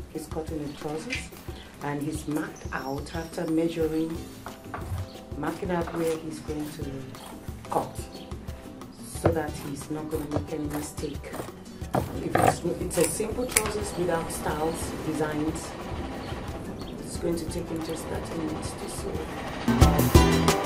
He's cutting the trousers and he's marked out after measuring, marking out where he's going to cut so that he's not going to make any mistake. If it's a simple trousers without styles, designs, it's going to take him just 30 minutes to sew.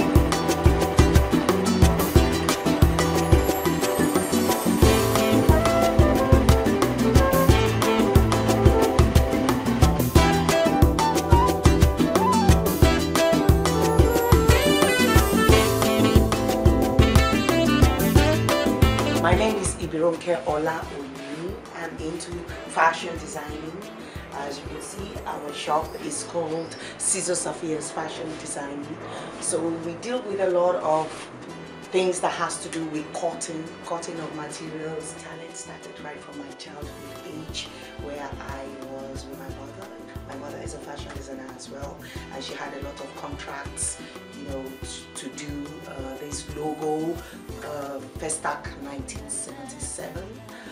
My name is Ibironke Ola Oni. I'm into fashion designing. As you can see, our shop is called Scissors Affairs Fashion Designing. So we deal with a lot of things that has to do with cutting of materials. Talent started right from my childhood age, where I was with my mother. My mother is a fashion designer as well, and she had a lot of contracts, you know, to do this logo, Festac 1977.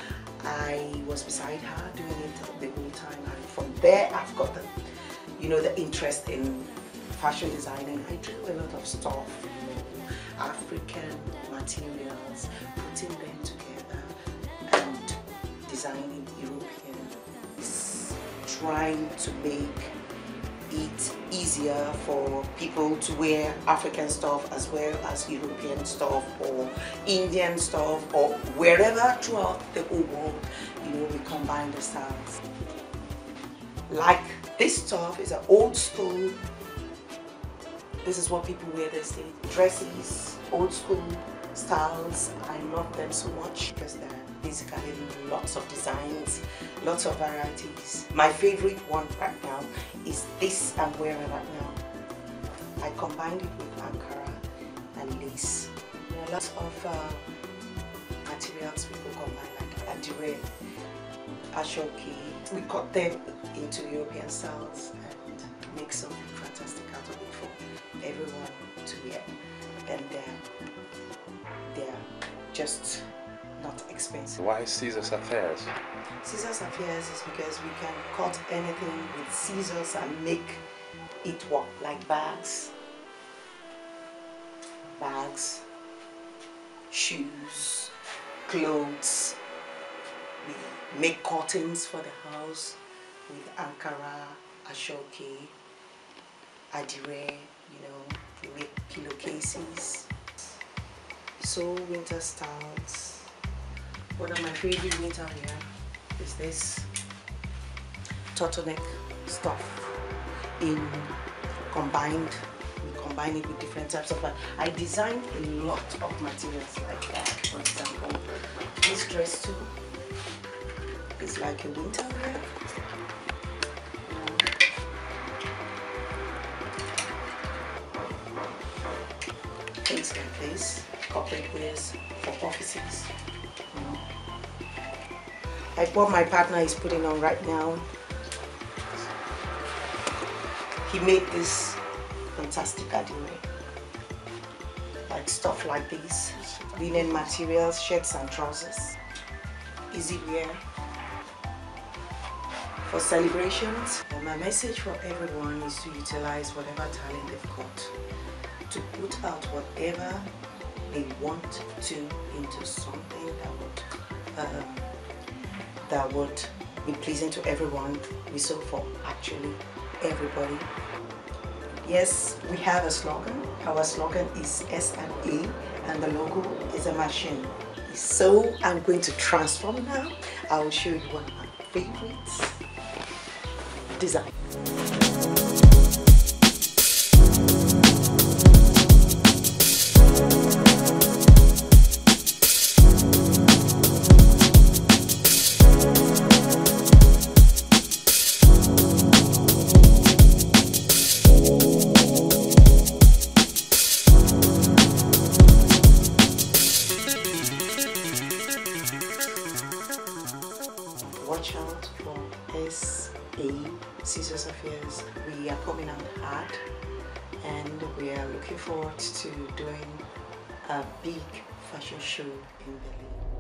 I was beside her doing it the whole time, and from there I've got the, you know, the interest in fashion designing. I drew a lot of stuff, you know, African materials, putting them together and designing European. Trying to make it easier for people to wear African stuff as well as European stuff or Indian stuff or wherever throughout the whole world, you know, we combine the styles. Like this stuff is an old school, this is what people wear these days. Dresses, old school styles, I love them so much because they're basically lots of designs, lots of varieties. My favorite one right now is this I'm wearing right now. I combined it with Ankara and lace. There are lots of materials people combine, like Adire, Ashoki. We cut them into European styles and make something fantastic out of it for everyone to wear. And they're just not expensive. Why Scissors Affairs? Scissors Affairs is because we can cut anything with scissors and make it work, like bags, shoes, clothes. We make curtains for the house with Ankara, Ashoki, Adire, you know, we make pillowcases. So winter styles. One of my favorite winter wear is this turtleneck stuff we combine it with different types of, I designed a lot of materials like that. For example, this dress too is like a winter wear. Things like this, corporate wears for offices. Like what my partner is putting on right now. He made this fantastic Adire. Like stuff like this, linen materials, shirts and trousers. Easy wear for celebrations. And my message for everyone is to utilize whatever talent they've got to put out whatever they want to into something that would be pleasing to everyone. We sew for actually everybody. Yes, we have a slogan. Our slogan is S&A and the logo is a machine. So I'm going to transform now. I will show you one of my favorites. Design. Watch out for S&A Scissors Affairs. We are coming out hard and we are looking forward to doing a big fashion show in Berlin.